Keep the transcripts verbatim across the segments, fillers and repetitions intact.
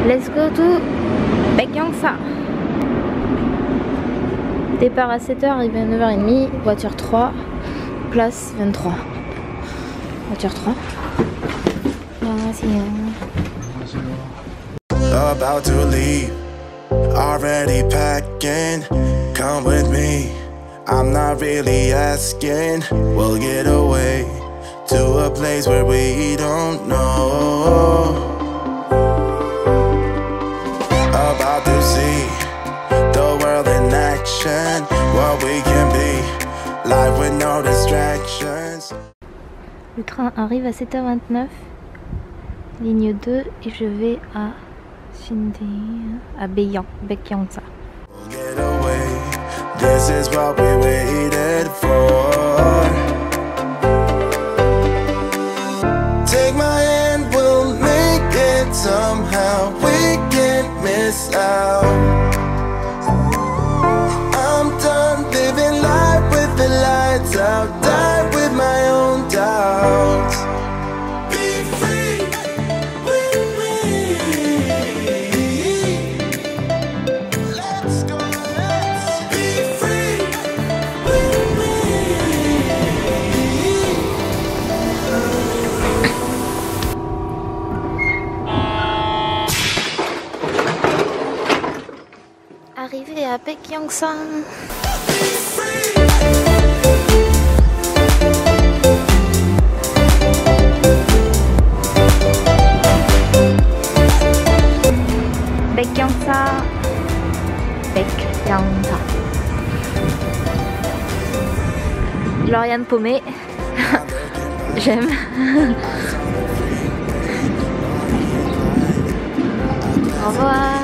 Let's go to Baekhyangsa. Départ à sept heures, arrivé à neuf heures trente, voiture trois, place vingt-trois. Voiture trois. About to leave, already packing, come with me, I'm not really asking, we'll get away to a place where we don't know. About to see the world in action, what we can be, life with no distractions. Le train arrive à sept heures vingt-neuf, ligne deux, et je vais à Sinding, à Baekhyangsa. We'll get away, this is what we waited for. Take my hand, we'll make it somehow, we can't miss out. I'm done living life with the lights out, die with my own doubts. Be free with me. Let's go, let's be free with me. Arrivé à Baekhyangsa. Baekhyangsa. Baekhyangsa. Lauriane paumée. J'aime. Au revoir.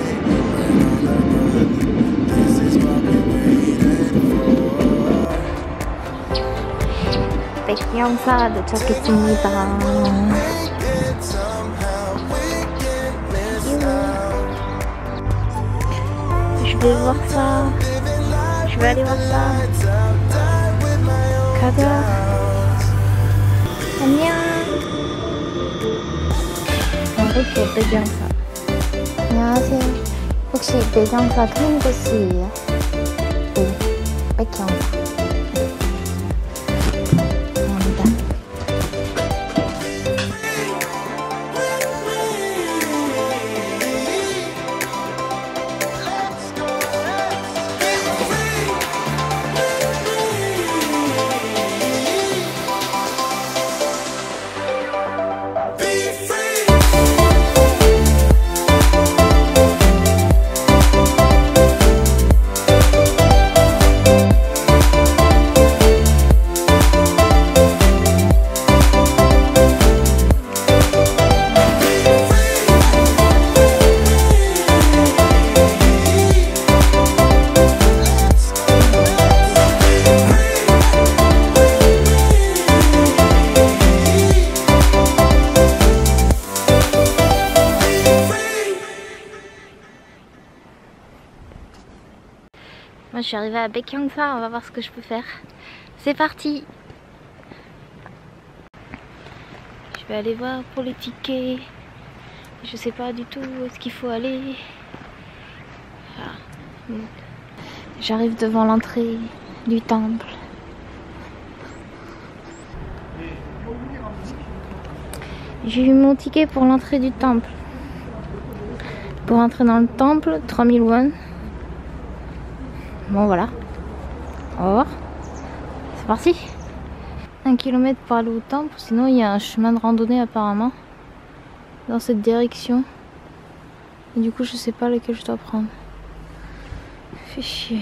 Baekhyangsa 도착했습니다. Je vais voir ça. Je vais aller voir ça. 가자. 안녕. 이렇게 백양사. 안녕하세요. 혹시 백양사 트림버스예요? 네, 백양사. Moi je suis arrivée à Baekhyangsa, on va voir ce que je peux faire. C'est parti. Je vais aller voir pour les tickets. Je sais pas du tout où est-ce qu'il faut aller. Ah. J'arrive devant l'entrée du temple. J'ai eu mon ticket pour l'entrée du temple. Pour entrer dans le temple, trois mille won. Bon voilà, au revoir, c'est parti. Un kilomètre pour aller au temple, sinon il y a un chemin de randonnée apparemment dans cette direction. Et du coup je sais pas lequel je dois prendre. Fait chier.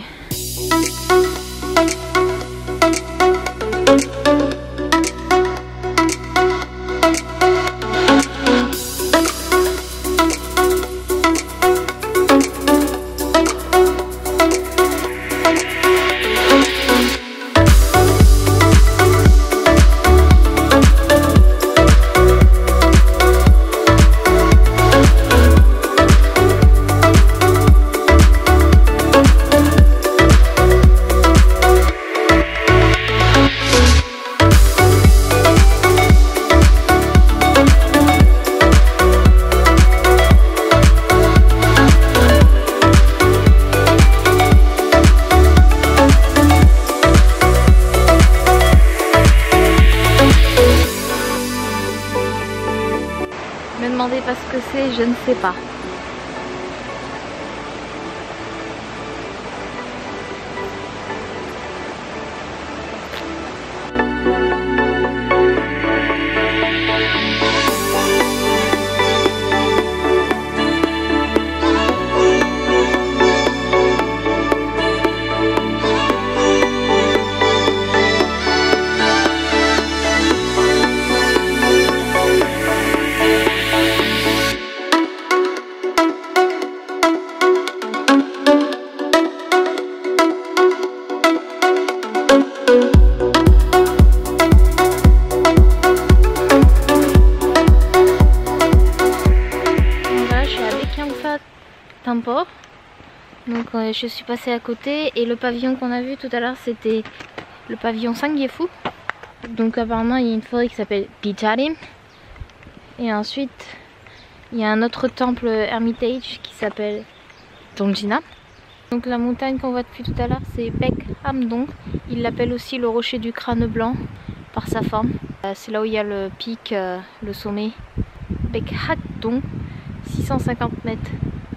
demandez pas ce que c'est, je ne sais pas. Tempo. Donc euh, je suis passée à côté et le pavillon qu'on a vu tout à l'heure c'était le pavillon Sangyefu. Donc apparemment il y a une forêt qui s'appelle Bicharim et ensuite il y a un autre temple Hermitage qui s'appelle Dongjina. Donc la montagne qu'on voit depuis tout à l'heure c'est Baekhamdong. Il l'appelle aussi le rocher du crâne blanc par sa forme. Euh, c'est là où il y a le pic, euh, le sommet Baekhamdong, six cent cinquante mètres.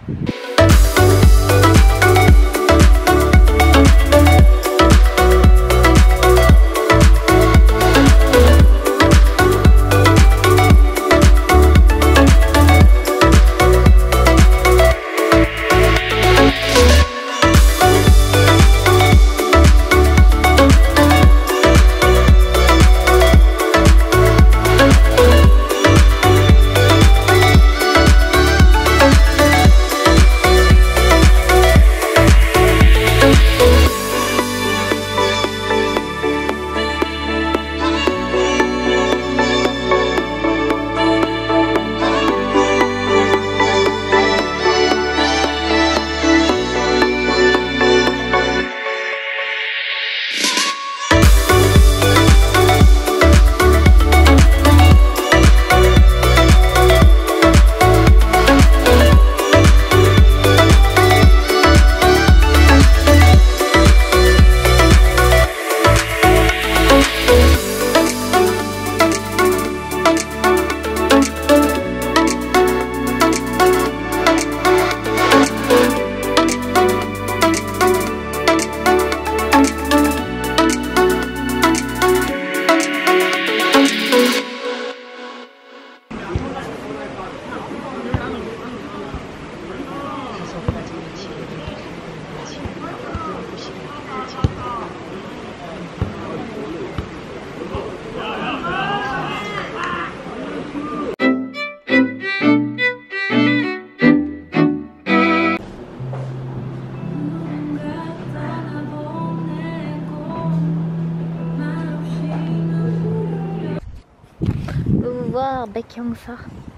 Voir Baekhyangsa,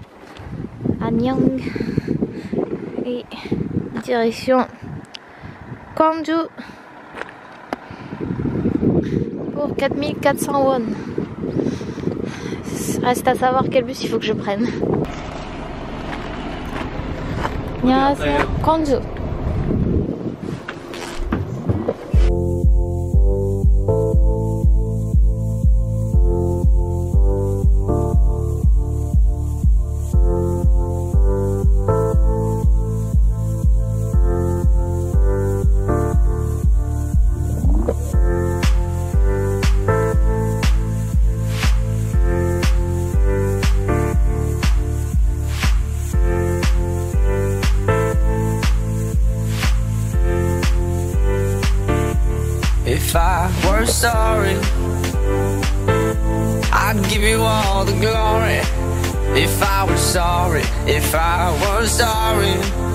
Anyang et direction Gwangju pour quatre mille quatre cents won. Reste à savoir quel bus il faut que je prenne. 안녕하세요. Gwangju. If I were sorry, I'd give you all the glory. If I were sorry, if I were sorry,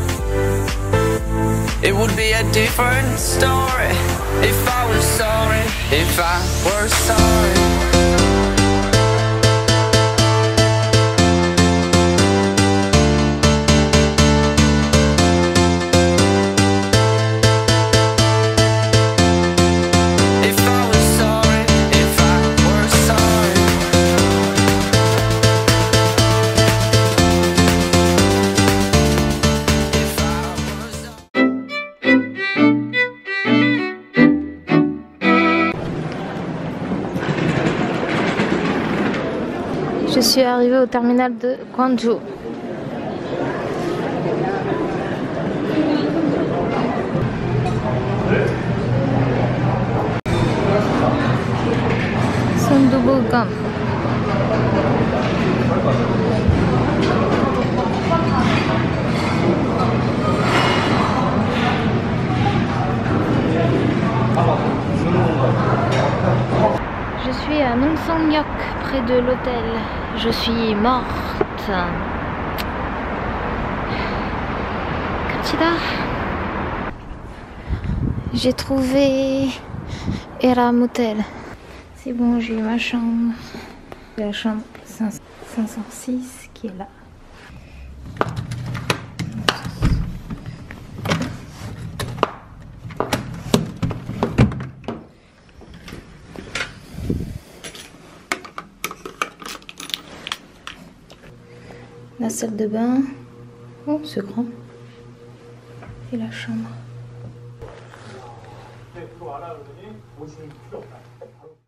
it would be a different story. If I were sorry, if I were sorry. Je suis arrivée au terminal de Gwangju. Bubblegum. Je suis à Nongsangyok, près de l'hôtel. Je suis morte. Kapchida. J'ai trouvé Era Motel. C'est bon, j'ai eu ma chambre. La chambre cinq cent six qui est là. La salle de bain. Oh, c'est grand. Et la chambre.